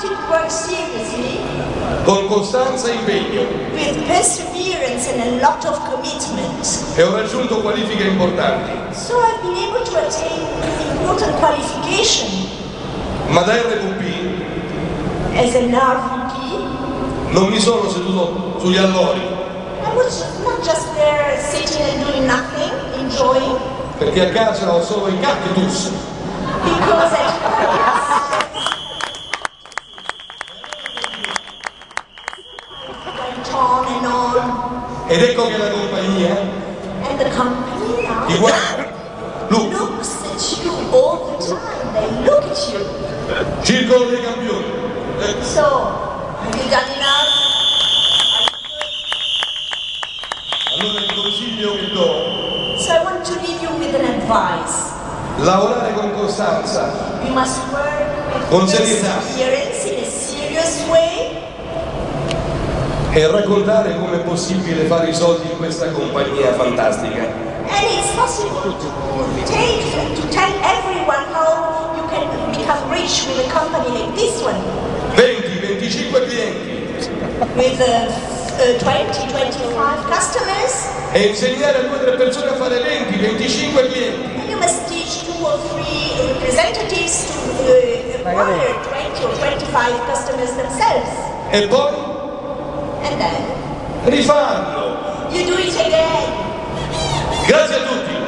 started work seriously, con costanza e impegno, with perseverance and a lot of commitment. e ho raggiunto qualifiche importanti. So I've been able to attain important qualification Ma da RVP as an RVP. non mi sono seduto sugli allori, I was not just there sitting and doing nothing, enjoying, perché a casa ho solo i cactus. because at went on and on, Ed ecco che la compagnia and the company now ti guarda. Look, looks at you all the time. They look at you. circolo dei campioni. So, have you done enough? Allora il consiglio che do: So I want to leave you with an advice. lavorare con costanza, You must work Con with serietà. perseverance in a serious way, e raccontare come è possibile fare i soldi in questa compagnia fantastica. and it's possible to tell everyone how you can become rich with a company like this one, 20-25 clienti with 20-25 customers, e insegnare a 2 o 3 persone a fare 20-25 clienti. and you must teach 2 or 3 representatives to acquire 20 or 25 customers themselves, E poi and then rifarlo. you do it again. Grazie a tutti.